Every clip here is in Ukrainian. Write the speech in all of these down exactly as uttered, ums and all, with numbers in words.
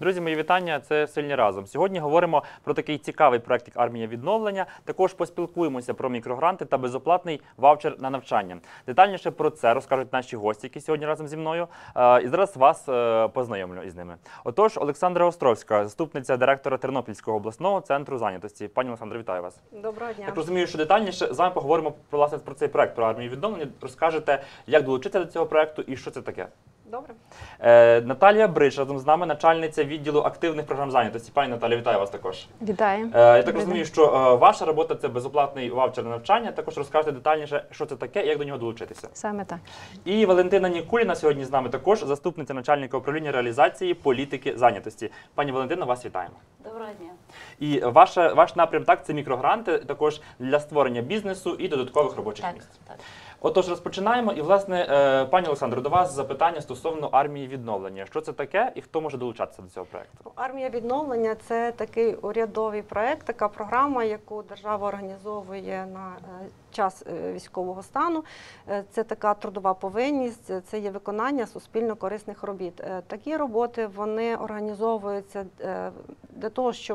Друзі, мої вітання, це «Сильні разом». Сьогодні говоримо про такий цікавий проект, як «Армія відновлення». Також поспілкуємося про мікрогранти та безоплатний ваучер на навчання. Детальніше про це розкажуть наші гості, які сьогодні разом зі мною. І зараз вас познайомлю із ними. Отож, Олександра Островська, заступниця директора Тернопільського обласного центру зайнятості. Пані Олександро, вітаю вас. Доброго дня. Так розумію, що детальніше з вами поговоримо про, власне, про цей проект, про армію відновлення. Розкажете, як долучитися до цього проекту і що це таке. Добре. Е, Наталія Брич разом з нами, начальниця відділу активних програм зайнятості. Пані Наталія, вітаю вас також. Вітаю. Е, я так розумію, що е, ваша робота – це безоплатний ваучер на навчання. Також розкажете детальніше, що це таке і як до нього долучитися. Саме так. І Валентина Нікуліна сьогодні з нами також, заступниця начальника управління реалізації політики зайнятості. Пані Валентина, вас вітаємо. Доброго дня. І ваша, ваш напрям так, це мікрогранти, також для створення бізнесу і додаткових робочих Так, місць. так. Отож, розпочинаємо. І, власне, пані Олександро, до вас запитання стосовно армії відновлення. Що це таке і хто може долучатися до цього проєкту? Армія відновлення – це такий урядовий проєкт, така програма, яку держава організовує на час військового стану. Це така трудова повинність, це є виконання суспільно-корисних робіт. Такі роботи, вони організовуються для того, щоб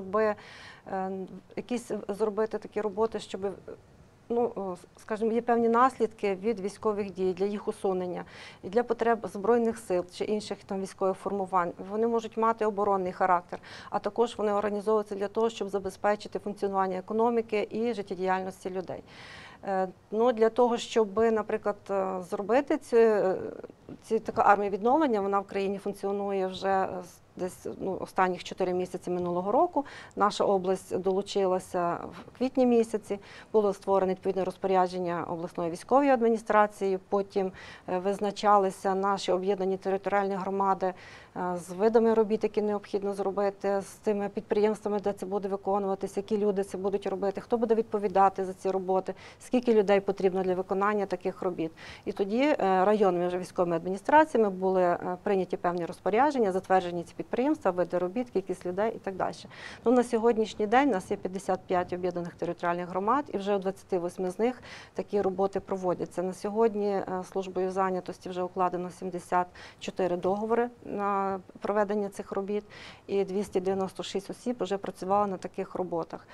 якісь зробити такі роботи, щоб Ну, скажімо, є певні наслідки від військових дій, для їх усунення, і для потреб Збройних сил чи інших там військових формувань. Вони можуть мати оборонний характер, а також вони організовуються для того, щоб забезпечити функціонування економіки і життєдіяльності людей. Ну, для того, щоб, наприклад, зробити цю, цю така армія відновлення, вона в країні функціонує вже десь ну, останніх чотири місяці минулого року. Наша область долучилася в квітні місяці, було створено відповідне розпорядження обласної військової адміністрації, потім визначалися наші об'єднані територіальні громади з видами робіт, які необхідно зробити, з тими підприємствами, де це буде виконуватися, які люди це будуть робити, хто буде відповідати за ці роботи, скільки людей потрібно для виконання таких робіт. І тоді районними вже військовими адміністраціями були прийняті певні розпорядження, затверджені ці підприємства, види робіт, кількість людей і так далі. Ну, на сьогоднішній день у нас є п'ятдесят п'ять об'єднаних територіальних громад, і вже у двадцяти восьми з них такі роботи проводяться. На сьогодні службою зайнятості вже укладено сімдесят чотири договори на проведення цих робіт, і двісті дев'яносто шість осіб вже працювали на таких роботах.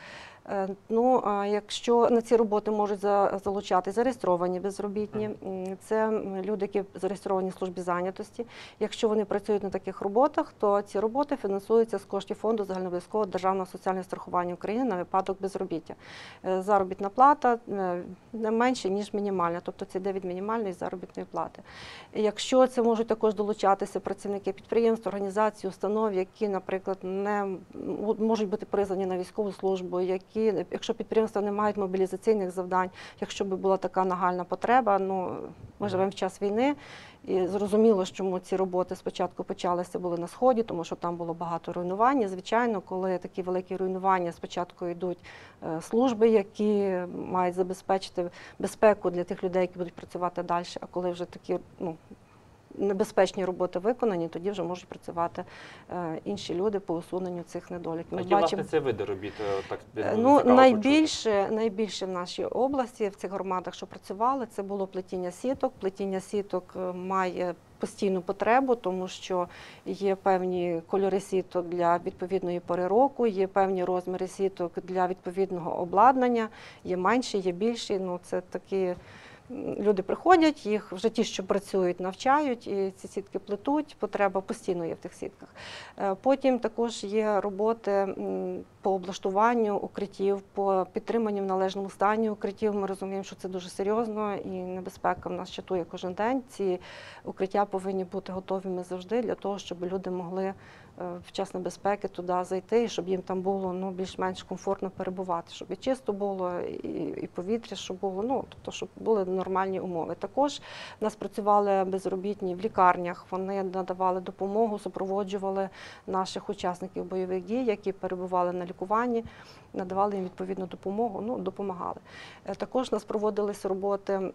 Ну, якщо на ці роботи можуть залучати зареєстровані безробітні, це люди, які зареєстровані в службі зайнятості. Якщо вони працюють на таких роботах, то ці роботи фінансуються з коштів фонду загальнообов'язкового державного соціального страхування України на випадок безробіття. Заробітна плата не менше, ніж мінімальна, тобто це йде від мінімальної заробітної плати. Якщо це можуть також долучатися працівники підприємств, організацій, установ, які, наприклад, не можуть бути призвані на військову службу, які якщо підприємства не мають мобілізаційних завдань, якщо б була така нагальна потреба, ну, ми живемо в час війни, і зрозуміло, чому ці роботи спочатку почалися були на Сході, тому що там було багато руйнувань. Звичайно, коли такі великі руйнування, спочатку йдуть служби, які мають забезпечити безпеку для тих людей, які будуть працювати далі, а коли вже такі, ну, небезпечні роботи виконані, тоді вже можуть працювати е, інші люди по усуненню цих недоліків. Ми які, бачимо, власне, це види робіт? Так, ну, найбільше, найбільше в нашій області, в цих громадах, що працювали, це було плетіння сіток. Плетіння сіток має постійну потребу, тому що є певні кольори сіток для відповідної пори року, є певні розміри сіток для відповідного обладнання, є менші, є більші. Ну, це такі... Люди приходять, їх вже ті, що працюють, навчають, і ці сітки плетуть, потреба постійно є в тих сітках. Потім також є роботи по облаштуванню укриттів, по підтриманню в належному стані укриттів. Ми розуміємо, що це дуже серйозно і небезпека в нас чатує кожен день. Ці укриття повинні бути готовими завжди для того, щоб люди могли в час небезпеки туди зайти, і щоб їм там було ну, більш-менш комфортно перебувати, щоб і чисто було, і, і повітря, щоб було, ну, тобто, щоб були нормальні умови. Також в нас працювали безробітні в лікарнях, вони надавали допомогу, супроводжували наших учасників бойових дій, які перебували на лікуванні, надавали їм відповідну допомогу, ну, допомагали. Також у нас проводились роботи,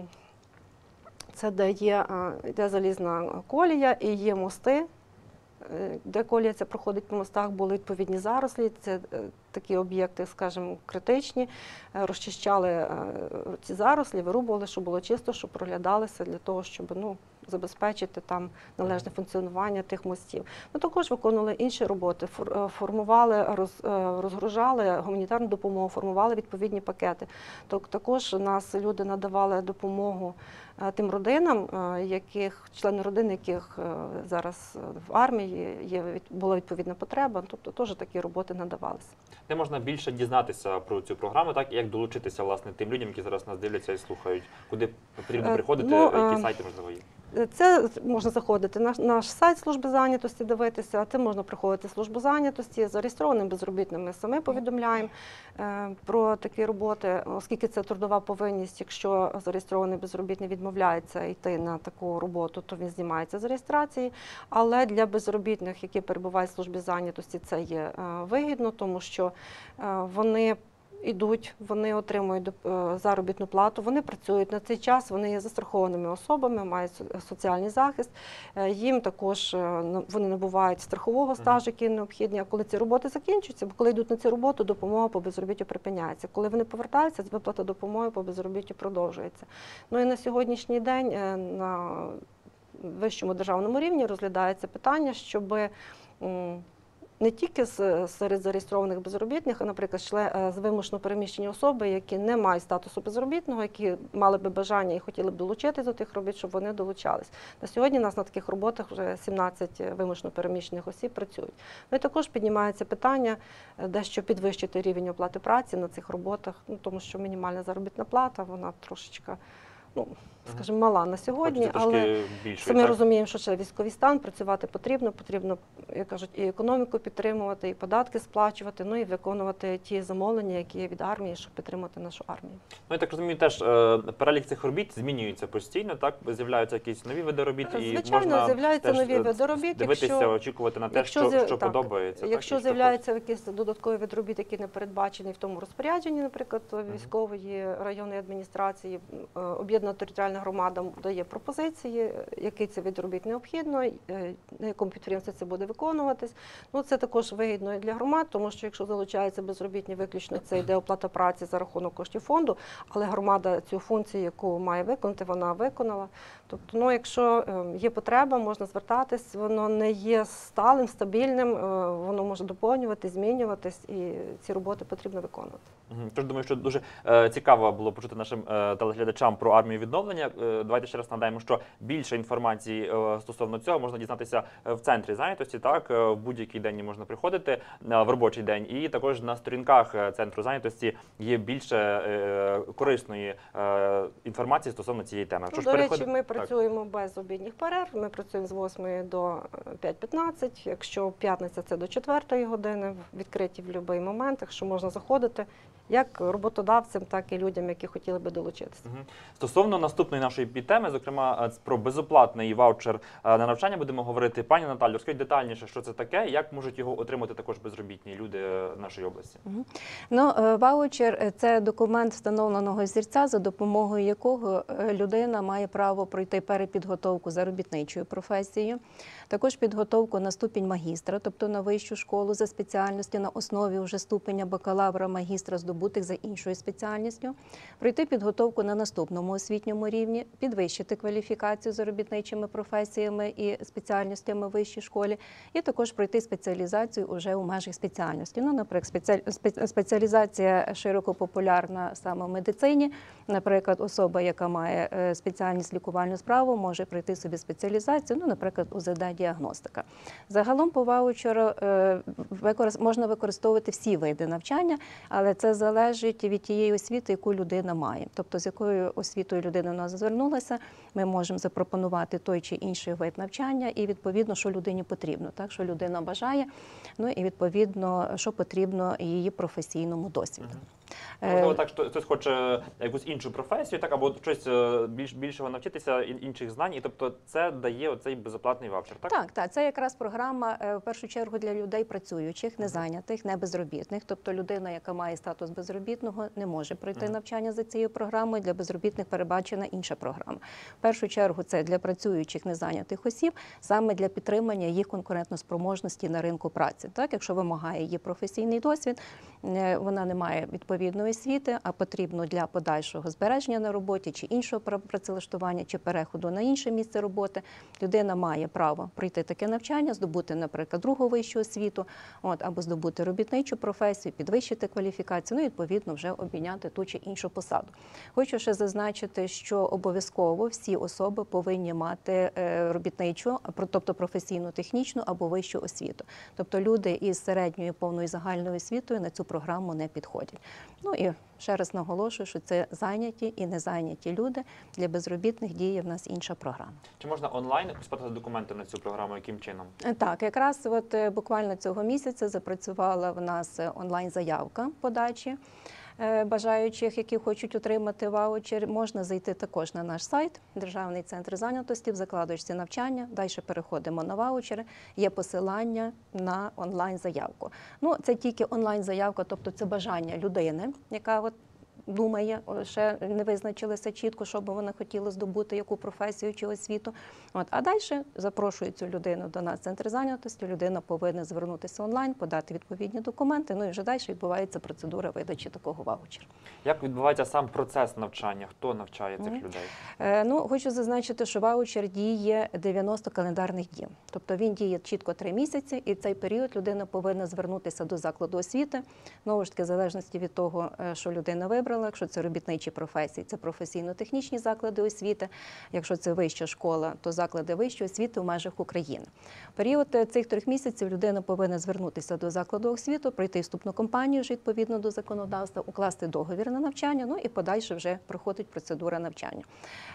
це де є, де залізна колія і є мости, де колія ця проходить по мостах, були відповідні зарослі, це такі об'єкти, скажімо, критичні, розчищали ці зарослі, вирубували, щоб було чисто, щоб проглядалися для того, щоб ну, забезпечити там належне функціонування тих мостів. Ми також виконували інші роботи, фор- формували, роз, е, розгружали гуманітарну допомогу, формували відповідні пакети. Так- Також нас люди надавали допомогу е, тим родинам, е, яких, члени родин, яких е, зараз в армії є, від- була відповідна потреба, тобто теж такі роботи надавалися. Де можна більше дізнатися про цю програму, так і як долучитися власне тим людям, які зараз нас дивляться і слухають, куди потрібно Е, приходити, ну, які е, сайти можливо є. Це можна заходити на наш сайт служби зайнятості, дивитися, а це можна приходити в службу зайнятості, зареєстрованим безробітним ми самі повідомляємо е, про такі роботи, оскільки це трудова повинність, якщо зареєстрований безробітний відмовляється йти на таку роботу, то він знімається з реєстрації, але для безробітних, які перебувають в службі зайнятості, це є е, вигідно, тому що е, вони ідуть, вони отримують доп- е, заробітну плату, вони працюють на цей час, вони є застрахованими особами, мають со- соціальний захист. Е, Їм також е, на- вони набувають страхового стажу, який необхідний. А коли ці роботи закінчуються, бо коли йдуть на цю роботу, допомога по безробіттю припиняється. Коли вони повертаються, виплата допомоги по безробіттю продовжується. Ну і на сьогоднішній день е, на вищому державному рівні розглядається питання, щоб не тільки з- серед зареєстрованих безробітних, а, наприклад, чле- з вимушено переміщені особи, які не мають статусу безробітного, які мали би бажання і хотіли б долучитися до тих робіт, щоб вони долучались. На сьогодні у нас на таких роботах вже сімнадцять вимушено переміщених осіб працюють. Ну і також піднімається питання е, дещо підвищити рівень оплати праці на цих роботах, ну, тому що мінімальна заробітна плата, вона трошечки, ну, скажімо, мала на сьогодні, Хочеться але трошки більше. самі розуміємо, що ще військовий стан, працювати потрібно, потрібно, як кажуть, і економіку підтримувати, і податки сплачувати, ну і виконувати ті замовлення, які є від армії, щоб підтримати нашу армію. Ну, я так розумію, теж е, перелік цих робіт змінюється постійно, так? З'являються якісь нові види робіт, і Звичайно, можна з'являються теж, нові е, види робіт, дивитися, якщо- очікувати на те, Якщо що, з'яв- що так, подобається. Якщо так, і що з'являються якісь додаткові вид робіт, які не передбачені в тому розпорядженні, наприклад, військової районної адміністрації, е, об'єднана територіальна громада дає пропозиції, який це вид робіт необхідно, е, на якому підприємстві це буде виконуватись. Ну, це також вигідно і для громад, тому що якщо залучаються безробітні виключно, це йде оплата праці за рахунок коштів фонду, але громада цю функцію, яку має виконати, вона виконала. Тобто, ну, якщо е, є потреба, можна звертатись, воно не є сталим, стабільним, е, воно може доповнювати, змінюватись, і ці роботи потрібно виконувати. Мгм. Тож думаю, що дуже е, цікаво було почути нашим е, телеглядачам про армію відновлення. Е, давайте ще раз нагадаємо, що більше інформації е, стосовно цього можна дізнатися е, в центрі зайнятості. Так, е, в будь-який день можна приходити е, в робочий день, і також на сторінках е, центру зайнятості є більше е, корисної е, інформації стосовно цієї теми. Ну, Що ж, до речі, переходимо- ми так. працюємо без обідніх перерв, ми працюємо з восьмої до п'ять п'ятнадцять, якщо п'ятниця це до четвертої години, відкриті в будь-який момент, якщо можна заходити, як роботодавцям, так і людям, які хотіли би долучитися. Мгм. Стосовно наступної нашої підтеми, зокрема е, про безоплатний ваучер е, на навчання, будемо говорити. Пані Наталю, розкажіть детальніше, що це таке, як можуть його отримати також безробітні люди е, нашої області. Ну, е, ваучер – це документ встановленого зірця, за допомогою якого е, людина має право пройти перепідготовку за робітничою професією, також підготовку на ступінь магістра, тобто на вищу школу за спеціальністю на основі вже ступеня бакалавра, магістра, здобутих за іншою спеціальністю, пройти підготовку на наступному освітньому рівні, підвищити кваліфікацію за робітничими професіями і спеціальностями в вищій школі, і також пройти спеціалізацію уже у межах спеціальності. Ну, наприклад, спеціаль- спе- спеціалізація широко популярна саме в медицині. Наприклад, особа, яка має е, спеціальність лікувальну справу, може пройти собі спеціалізацію, ну, наприклад, У З Д-діагностика. Загалом по ваучеру е, використ- можна використовувати всі види навчання, але це залежить від тієї освіти, яку людина має. Тобто, з якою освітою людина до нас звернулася, ми можемо запропонувати той чи інший вид навчання і, відповідно, що людині потрібно, так, що людина бажає, ну і, відповідно, що потрібно її професійному досвіду. Ну, можливо, так, що хтось хоче якусь іншу професію, так, або щось е, більш, більшого навчитися, ін- інших знань, і тобто це дає оцей безоплатний ваучер, так? Так, так, це якраз програма е, в першу чергу для людей працюючих, незайнятих, не безробітних. Тобто людина, яка має статус безробітного, не може пройти Мгм. навчання за цією програмою. Для безробітних передбачена інша програма. В першу чергу це для працюючих незайнятих осіб, саме для підтримання їх конкурентоспроможності на ринку праці. Так, якщо вимагає її професійний досвід, е, вона не має відповідно відповідної освіти, а потрібно для подальшого збереження на роботі чи іншого працевлаштування, чи переходу на інше місце роботи, людина має право пройти таке навчання, здобути, наприклад, другу вищу освіту, от, або здобути робітничу професію, підвищити кваліфікацію, ну і, відповідно, вже обміняти ту чи іншу посаду. Хочу ще зазначити, що обов'язково всі особи повинні мати робітничу, тобто професійну, технічну або вищу освіту. Тобто люди із середньою повною загальною освітою на цю програму не підходять. Ну і ще раз наголошую, що це зайняті і незайняті люди. Для безробітних діє в нас інша програма. Чи можна онлайн подати документи на цю програму, яким чином? Так, якраз от буквально цього місяця запрацювала в нас онлайн-заявка подачі бажаючих, які хочуть отримати ваучер. Можна зайти також на наш сайт Державний центр зайнятості, в закладочці навчання, далі переходимо на ваучери, є посилання на онлайн-заявку. Ну, це тільки онлайн-заявка, тобто це бажання людини, яка от думає, ще не визначилися чітко, що би вона хотіла здобути, яку професію чи освіту. От. А далі запрошую цю людину до нас в центр зайнятості, людина повинна звернутися онлайн, подати відповідні документи, ну і вже далі відбувається процедура видачі такого ваучера. Як відбувається сам процес навчання? Хто навчає цих Mm. людей? Е, ну, хочу зазначити, що ваучер діє дев'яносто календарних діб. Тобто він діє чітко три місяці, і в цей період людина повинна звернутися до закладу освіти. Знову ж таки, в залежності від того, що людина вибрала, якщо це робітничі професії, це професійно-технічні заклади освіти. Якщо це вища школа, то заклади вищої освіти в межах України. В період цих трьох місяців людина повинна звернутися до закладу освіти, пройти вступну кампанію вже відповідно до законодавства, укласти договір на навчання, ну і подальше вже проходить процедура навчання.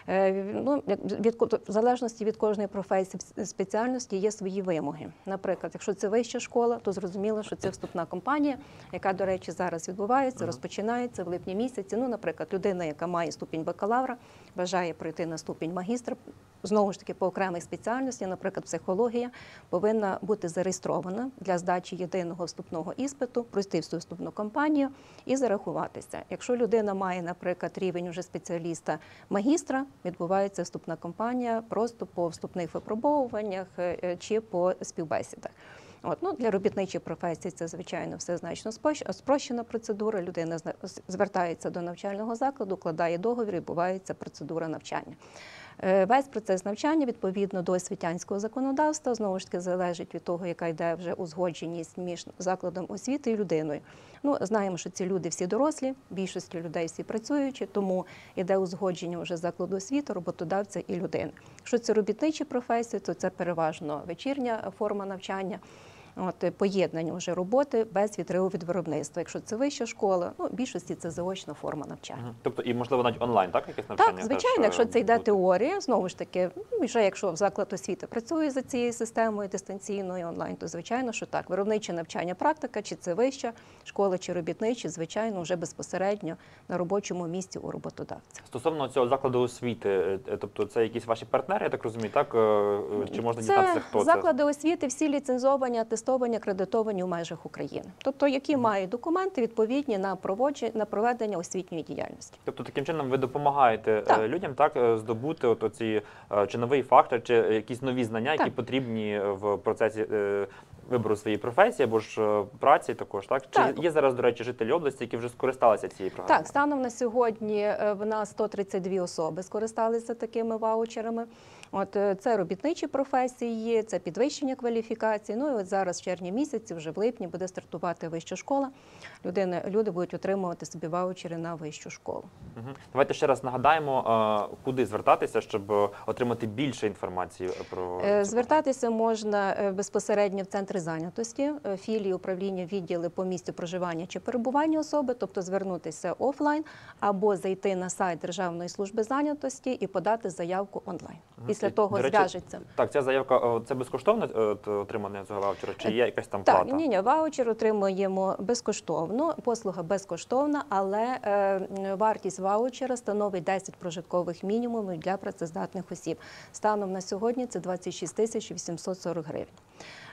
Ну, від, в залежності від кожної професії, спеціальності є свої вимоги. Наприклад, якщо це вища школа, то зрозуміло, що це вступна кампанія, яка, до речі, зараз відбувається, розпочинається в липні місяці. Ну, наприклад, людина, яка має ступінь бакалавра, бажає пройти на ступінь магістра, знову ж таки, по окремих спеціальностях, наприклад, психологія, повинна бути зареєстрована для здачі єдиного вступного іспиту, пройти всю вступну кампанію і зарахуватися. Якщо людина має, наприклад, рівень уже спеціаліста магістра, відбувається вступна кампанія просто по вступних випробовуваннях чи по співбесідах. От, ну, для робітничих професій це, звичайно, все значно спрощена процедура. Людина звертається до навчального закладу, укладає договір, і відбувається процедура навчання. Весь процес навчання, відповідно до освітянського законодавства, знову ж таки, залежить від того, яка йде вже узгодженість між закладом освіти і людиною. Ну, знаємо, що ці люди всі дорослі, більшості людей всі працюючі, тому йде узгодження вже закладу освіти, роботодавця і людини. Якщо це робітничі професії, то це переважно вечірня форма навчання. От, поєднання вже роботи без відриву від виробництва. Якщо це вища школа, ну, в більшості це заочна форма навчання. Угу. Тобто і, можливо, навіть онлайн, так, якесь навчання? Так, звичайно, теж, якщо це йде бути? теорія, знову ж таки, вже якщо заклад освіти працює за цією системою дистанційною онлайн, то, звичайно, що так. Виробниче навчання, практика, чи це вища школа, чи робітничі, звичайно, вже безпосередньо на робочому місці у роботодавця. Стосовно цього закладу освіти, тобто це якісь ваші партнери, я так розумію, так? Чи можна Це дізнатися, хто це? Заклади освіти, всі ліцензовані, атестовані, акредитовані у межах України. Тобто, які мають документи відповідні на проводження, на проведення освітньої діяльності. Тобто, таким чином ви допомагаєте Так. людям так здобути от оці чи новий фактор, чи якісь нові знання, які Так. потрібні в процесі вибору своєї професії або ж праці також, так? Чи Так. є зараз, до речі, жителі області, які вже скористалися цією програмою? Так, станом на сьогодні в нас сто тридцять дві особи скористалися такими ваучерами. От це робітничі професії, це підвищення кваліфікації. Ну і от зараз в червні місяці, вже в липні, буде стартувати вища школа. Люди, люди будуть отримувати собі ваучери на вищу школу. Угу. Давайте ще раз нагадаємо, куди звертатися, щоб отримати більше інформації про цю звертатися можна безпосередньо в центри зайнятості, філії, управління, відділи по місцю проживання чи перебування особи, тобто звернутися офлайн або зайти на сайт Державної служби зайнятості і подати заявку онлайн. Після І, того до речі, зв'яжеться. Так, ця заявка, це безкоштовне отримання цього ваучера, чи є якась там Так, плата? ні, ні, ваучер отримуємо безкоштовно, послуга безкоштовна, але е, вартість ваучера становить десять прожиткових мінімумів для працездатних осіб. Станом на сьогодні це двадцять шість тисяч вісімсот сорок гривень.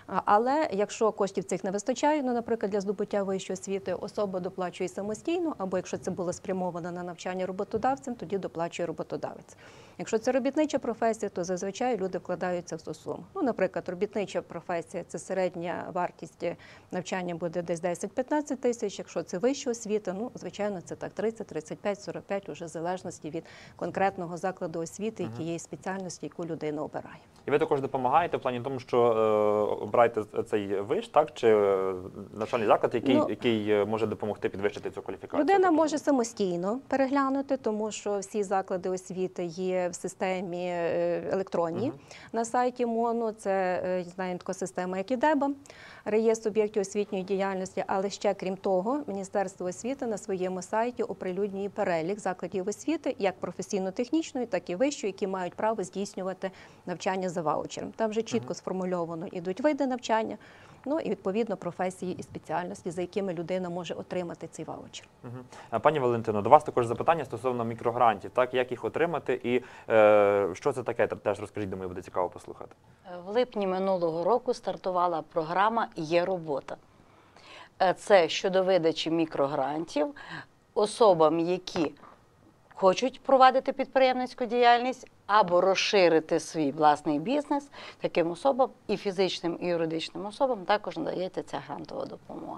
А- Але якщо коштів цих не вистачає, ну, наприклад, для здобуття вищої освіти, особа доплачує самостійно, або якщо це було спрямовано на навчання роботодавцем, тоді доплачує роботодавець. Якщо це робітнича професія, то зазвичай люди вкладаються в цю суму. Ну, наприклад, робітнича професія – це середня вартість навчання буде десь десять-п'ятнадцять тисяч. Якщо це вища освіта, ну, звичайно, це так тридцять, тридцять п'ять, сорок п'ять, уже в залежності від конкретного закладу освіти і тієї спеціальності, яку людина обирає. І ви також допомагаєте в плані тому, що е, обираєте цей виш, так, чи е, навчальний заклад, який, Ну, який е, може допомогти підвищити цю кваліфікацію? Людина Тобто, може самостійно переглянути, тому що всі заклади освіти є в системі е, електронній. Мгм. На сайті МОНу це е, я знаю, така система, як ІДЕБА, реєстр об'єктів освітньої діяльності, але ще крім того, Міністерство освіти на своєму сайті оприлюднює перелік закладів освіти, як професійно-технічної, так і вищої, які мають право здійснювати навчання за ваучером. Там вже чітко сформульовано ідуть види навчання, ну і відповідно професії і спеціальності, за якими людина може отримати цей ваучер. Мгм. А, Пані Валентино, до вас також запитання стосовно мікрогрантів, так, як їх отримати і е, що це таке, теж розкажіть, думаю, буде цікаво послухати. В липні минулого року стартувала програма «Є робота». Е, Це щодо видачі мікрогрантів особам, які хочуть провадити підприємницьку діяльність або розширити свій власний бізнес, таким особам і фізичним, і юридичним особам також надається ця грантова допомога.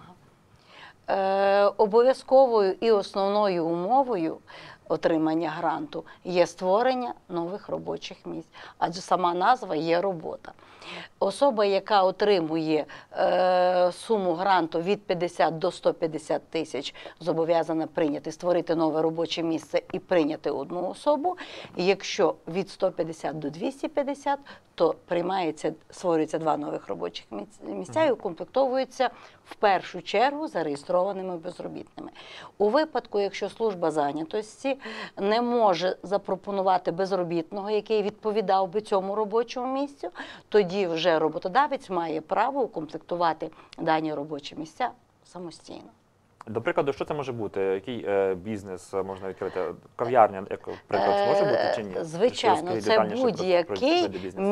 Е, обов'язковою і основною умовою отримання гранту є створення нових робочих місць, адже сама назва є робота. Особа, яка отримує е, суму гранту від п'ятдесят до ста п'ятдесят тисяч, зобов'язана прийняти, створити нове робоче місце і прийняти одну особу. Якщо від ста п'ятдесят до двохсот п'ятдесят, то приймається, створюється два нових робочих місця і укомплектовуються в першу чергу зареєстрованими безробітними. У випадку, якщо служба зайнятості не може запропонувати безробітного, який відповідав би цьому робочому місцю, тоді вже роботодавець має право укомплектувати дані робочі місця самостійно. До прикладу, що це може бути? Який е, бізнес можна відкрити? Кав'ярня, як приклад, може бути чи ні? Е, Звичайно, Розкажіть це детальніше про- про будь-який види бізнесу.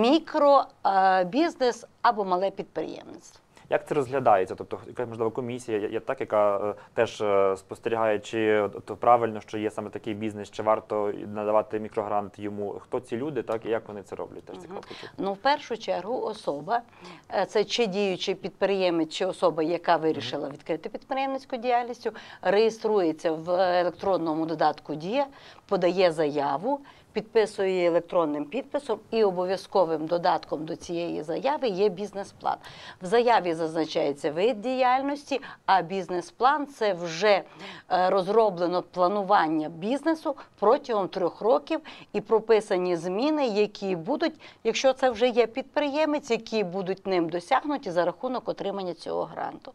мікробізнес або мале підприємництво. Як це розглядається? Тобто, яка можливо комісія є, є так, яка е, теж е, спостерігає, чи то правильно, що є саме такий бізнес, чи варто надавати мікрогрант йому? Хто ці люди, так і як вони це роблять? Теж цікаво почути. Ну, в першу чергу, особа, е, це чи діючий підприємець, чи особа, яка вирішила відкрити підприємницьку діяльність, реєструється в електронному додатку «Дія», подає заяву, підписує її електронним підписом, і обов'язковим додатком до цієї заяви є бізнес-план. В заяві зазначається вид діяльності, а бізнес-план – це вже е, розроблено планування бізнесу протягом трьох років і прописані зміни, які будуть, якщо це вже є підприємець, які будуть ним досягнуті за рахунок отримання цього гранту.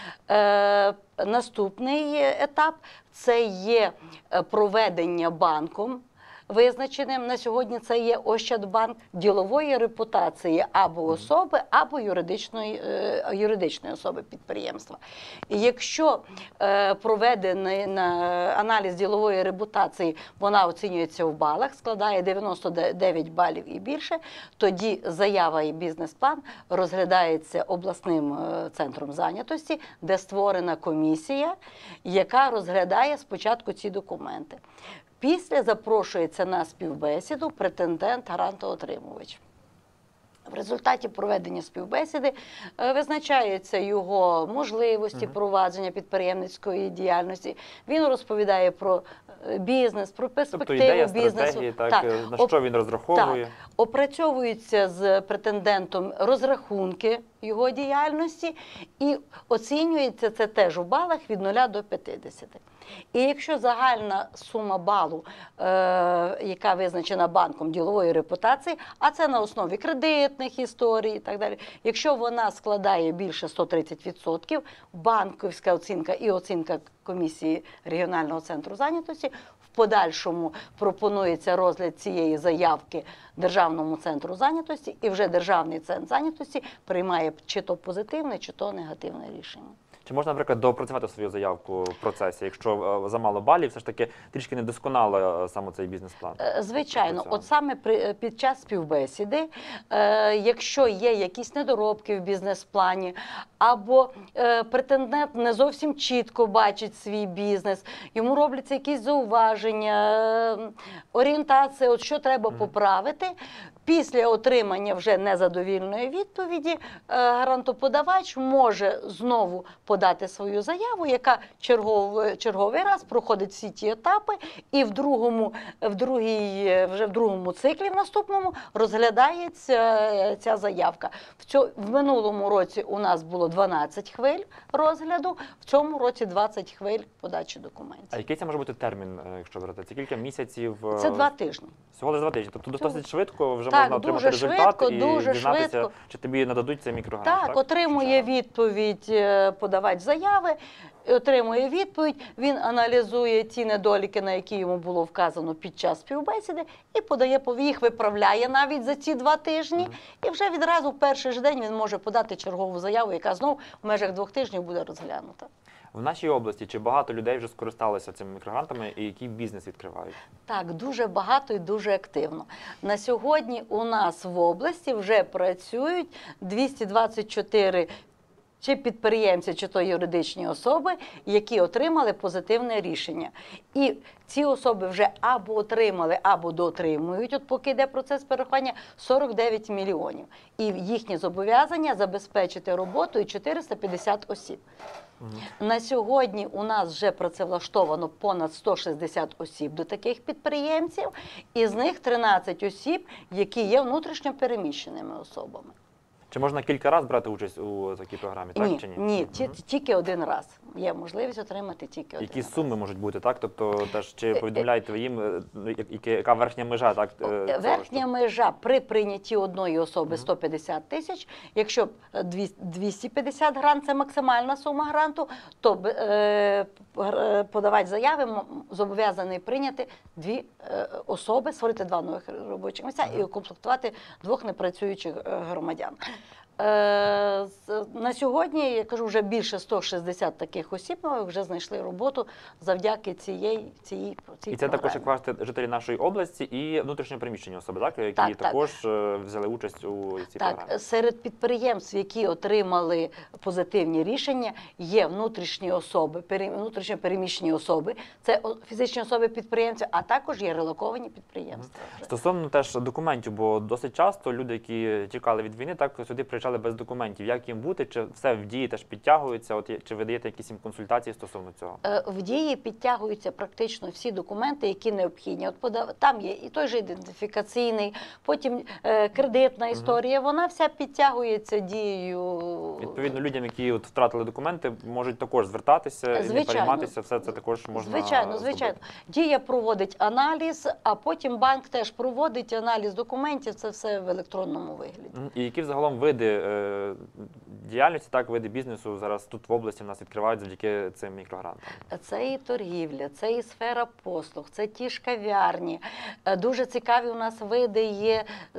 Е, наступний етап – це є проведення банком, визначеним на сьогодні це є Ощадбанк, ділової репутації або особи, або юридичної, е, юридичної особи підприємства. І якщо е, проведений на аналіз ділової репутації, вона оцінюється в балах, складає дев'яносто дев'ять балів і більше, тоді заява і бізнес-план розглядається обласним е, центром зайнятості, де створена комісія, яка розглядає спочатку ці документи. Після запрошується на співбесіду претендент-грантоотримувач. В результаті проведення співбесіди е, визначаються його можливості провадження підприємницької діяльності. Він розповідає про е, бізнес, про Тобто перспективу ідея, бізнесу. стратегії, так, Так, е, на оп- що він розраховує? Так, опрацьовуються з претендентом розрахунки його діяльності і оцінюється це теж у балах від нуля до п'ятдесяти. І якщо загальна сума балу, е, яка визначена банком ділової репутації, а це на основі кредитних історій і так далі, якщо вона складає більше ста тридцяти відсотків, банківська оцінка і оцінка комісії регіонального центру зайнятості, в подальшому пропонується розгляд цієї заявки Державному центру зайнятості, і вже Державний центр зайнятості приймає чи то позитивне, чи то негативне рішення. Чи можна, наприклад, доопрацювати свою заявку в процесі, якщо е, замало балів, все ж таки трішки недосконало е, саме цей бізнес-план? Е, Звичайно, Цього. от саме при, під час співбесіди, е, якщо є якісь недоробки в бізнес-плані, або е, претендент не зовсім чітко бачить свій бізнес, йому робляться якісь зауваження, е, орієнтація, от що треба Мгм. поправити, після отримання вже незадовільної відповіді е, грантоподавач може знову подати свою заяву, яка черговий, черговий раз проходить всі ті етапи, і в другому, в другій, вже в другому циклі, в наступному, розглядається ця заявка. В, цьо, в минулому році у нас було дванадцять хвиль розгляду, в цьому році двадцять хвиль подачі А документів. який це може бути термін, е, якщо брати? Це кілька місяців? е, Це два тижні. Всього лише два тижні. Тобто досить швидко вже Так, можна отримати дуже результат швидко, і дуже дізнатися, швидко. чи тобі нададуть цей мікрогрант. Так, отримує відповідь е, подавач заяви, отримує відповідь, він аналізує ті недоліки, на які йому було вказано під час співбесіди, і подає, їх виправляє навіть за ці два тижні, Мгм. і вже відразу в перший ж день він може подати чергову заяву, яка знову в межах двох тижнів буде розглянута. В нашій області чи багато людей вже скористалися цими мікрогрантами і який бізнес відкривають? Так, дуже багато і дуже активно. На сьогодні у нас в області вже працюють двісті двадцять чотири чи підприємці, чи то юридичні особи, які отримали позитивне рішення. І ці особи вже або отримали, або доотримують, от поки йде процес перерахування, сорок дев'ять мільйонів. І їхні зобов'язання забезпечити роботою чотириста п'ятдесят осіб. Мгм. На сьогодні у нас вже працевлаштовано понад сто шістдесят осіб до таких підприємців, і з них тринадцять осіб, які є внутрішньо переміщеними особами. Чи можна кілька разів брати участь у такій програмі, так Ні, чи ні? ні, Мгм. ті- тільки один раз. Є можливість отримати тільки один Які раз. суми можуть бути, так? Тобто теж чи повідомляєте ви їм, е, ну, я- яка- яка верхня межа, так? е, цього, Верхня що- межа при прийнятті одної особи сто п'ятдесят тисяч. Якщо е, дві- двісті п'ятдесят грант – це максимальна сума гранту, то е, гр- подавач заяви м- зобов'язаний прийняти дві е, особи, створити два нових робочих місця і укомплектувати двох непрацюючих е, громадян. Е, з- На сьогодні, я кажу, вже більше сто шістдесят таких осіб нових вже знайшли роботу завдяки цієї, цієї, цій І це також, програмі. як кажете, жителі нашої області і внутрішньо переміщені особи, так? Які Так, так. також е, взяли участь у цій Так, програмі. серед підприємств, які отримали позитивні рішення, є внутрішні особи, пере- внутрішньо переміщені особи, це о- фізичні особи-підприємці, а також є релоковані підприємства. Стосовно теж документів, бо досить часто люди, які тікали від війни, так сюди приїжджали без документів. Як їм бути? Чи все в дії теж підтягується? От є- чи ви даєте якісь їм консультації стосовно цього? Е, В дії підтягуються практично всі документи, які необхідні. От подав- там є і той же ідентифікаційний, потім е, кредитна історія, вона вся підтягується дією. Відповідно, людям, які от втратили документи, можуть також звертатися і не Звичайно. перейматися. Все це також можна Звичайно, звичайно. зробити. Дія проводить аналіз, а потім банк теж проводить аналіз документів, це все в електронному вигляді. Мгм. І які взагалом види е, діяльності, так, види бізнесу зараз тут в області в нас відкривають завдяки цим мікрогрантам? Це і торгівля, це і сфера послуг, це ті ж кав'ярні. Е, Дуже цікаві у нас види є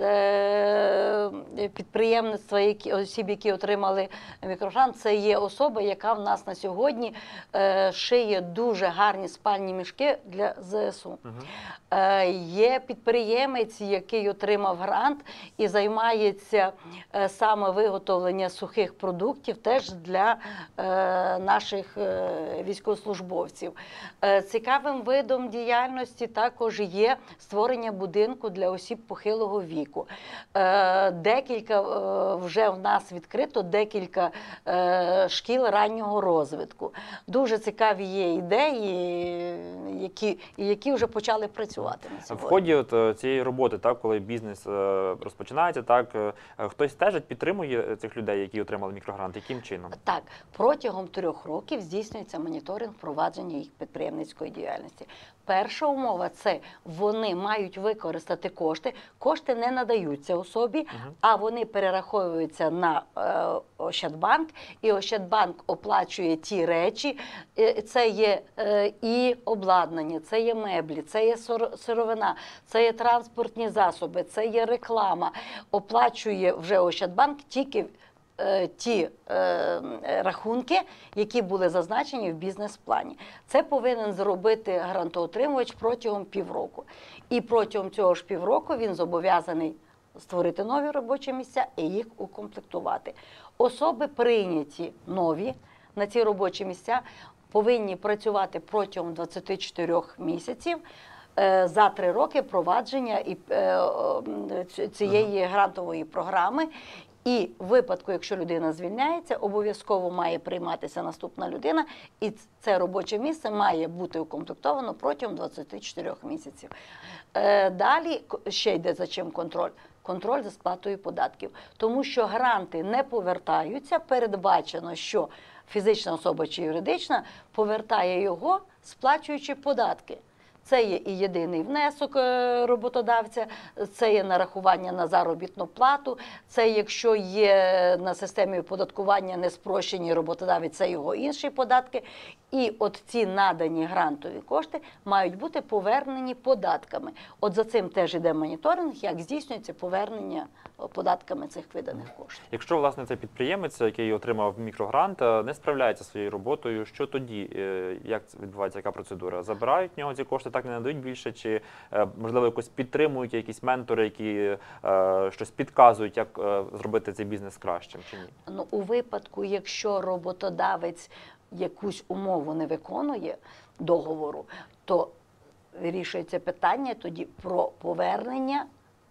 е, підприємництва, які, осіб, які отримали мікрогрант. Це є особа, яка в нас на сьогодні е, шиє дуже гарні спальні мішки для ЗСУ. Мгм. Е, Є підприємець, який отримав грант і займається е, саме виготовлення сухих продуктів теж для е, наших е, військовослужбовців. Е, Цікавим видом діяльності також є створення будинку для осіб похилого віку. Е, Декілька е, вже в нас відкрито декілька е, шкіл раннього розвитку. Дуже цікаві є ідеї, які, які вже почали працювати на В сьогодні. ході от е, цієї роботи, так, коли бізнес е, розпочинається, так, е, хтось стежить, підтримує цих людей, які отримали мікрогрант, яким чином? Так, протягом трьох років здійснюється моніторинг впровадження їх підприємницької діяльності. Перша умова – це вони мають використати кошти. Кошти не надаються особі, Мгм. а вони перераховуються на е, Ощадбанк, і Ощадбанк оплачує ті речі. Е, Це є е, і обладнання, це є меблі, це є сор- сировина, це є транспортні засоби, це є реклама. Оплачує вже Ощадбанк тільки е, ті е, рахунки, які були зазначені в бізнес-плані. Це повинен зробити грантоотримувач протягом півроку. І протягом цього ж півроку він зобов'язаний створити нові робочі місця і їх укомплектувати. Особи прийняті нові на ці робочі місця повинні працювати протягом двадцяти чотирьох місяців е, за три роки провадження і, е, цієї грантової програми. І в випадку, якщо людина звільняється, обов'язково має прийматися наступна людина, і це робоче місце має бути укомплектовано протягом двадцяти чотирьох місяців. Е, Далі ще йде за чим контроль. Контроль за сплатою податків. Тому що гранти не повертаються, передбачено, що фізична особа чи юридична повертає його, сплачуючи податки. Це є і єдиний внесок роботодавця, це є нарахування на заробітну плату, це якщо є на системі оподаткування не спрощені роботодавець, це його інші податки. І от ці надані грантові кошти мають бути повернені податками. От за цим теж йде моніторинг, як здійснюється повернення податками цих виданих коштів. Якщо, власне, цей підприємець, який отримав мікрогрант, не справляється зі своєю роботою, що тоді? Як це відбувається, яка процедура? Забирають в нього ці кошти, так не надають більше? Чи, можливо, якось підтримують якісь ментори, які щось підказують, як зробити цей бізнес кращим, чи ні? Ну, у випадку, якщо роботодавець якусь умову не виконує договору, то вирішується питання тоді про повернення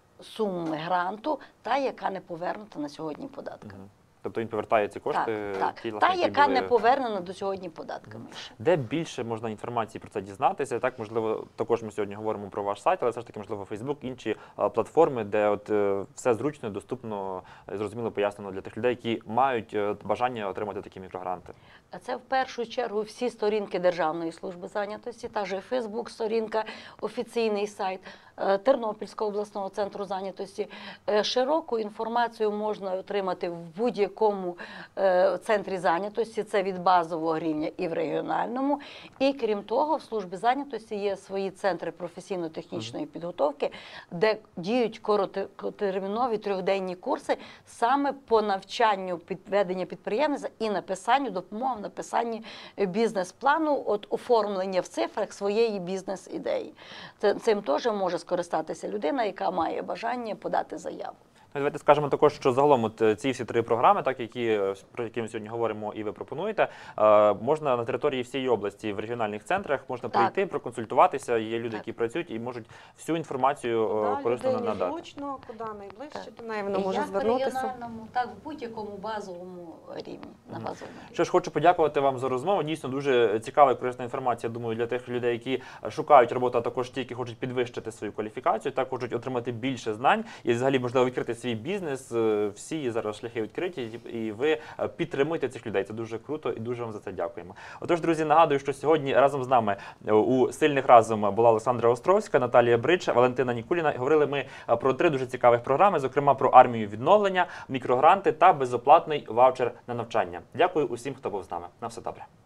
суми гранту, та, яка не повернута на сьогодні податками. Угу. Тобто він повертає ці кошти? Так, так. Ті, Та, власне, яка були... не повернена до сьогодні податками. Де більше можна інформації про це дізнатися? Так, можливо, також ми сьогодні говоримо про ваш сайт, але все ж таки, можливо, Фейсбук, інші а, платформи, де от е, все зручно, доступно, зрозуміло пояснено для тих людей, які мають е, бажання отримати такі мікрогранти. Це в першу чергу всі сторінки Державної служби зайнятості, та ж Фейсбук-сторінка, офіційний сайт Тернопільського обласного центру зайнятості. Широку інформацію можна отримати в будь-якому центрі зайнятості, це від базового рівня і в регіональному. І крім того, в службі зайнятості є свої центри професійно-технічної підготовки, де діють короткотермінові трьохденні курси саме по навчанню ведення підприємництва і написанню, допомоги в написанні бізнес-плану, от оформлення в цифрах своєї бізнес-ідеї. Цим теж може скористатися людина, яка має бажання подати заяву. Давайте скажемо також, що загалом от ці всі три програми, так, які, про які ми сьогодні говоримо і ви пропонуєте, можна на території всієї області, в регіональних центрах, можна Так. прийти, проконсультуватися, є люди, Так. які працюють і можуть всю інформацію Куди корисно людині надати. зручно, куди найближче Так. до неї вона може Як в звернутися. регіональному, так в будь-якому базовому рівні, на базовому рівні. Що ж, хочу подякувати вам за розмову. Дійсно, дуже цікава і корисна інформація, думаю, для тих людей, які шукають роботу, а також ті, які хочуть підвищити свою кваліфікацію, так хочуть отримати більше знань і взагалі, можливо, відкрити свій бізнес. Всі зараз шляхи відкриті, і ви підтримуєте цих людей. Це дуже круто і дуже вам за це дякуємо. Отож, друзі, нагадую, що сьогодні разом з нами у «Сильних разом» була Олександра Островська, Наталія Брич, Валентина Нікуліна. І говорили ми про три дуже цікавих програми, зокрема про армію відновлення, мікрогранти та безоплатний ваучер на навчання. Дякую усім, хто був з нами. На все добре.